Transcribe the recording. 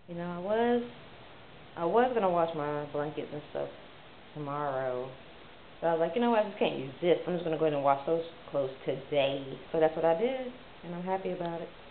You know, I was gonna wash my blankets and stuff tomorrow. But I was like, you know what, I just can't use this. I'm just gonna go ahead and wash those clothes today. So that's what I did, and I'm happy about it.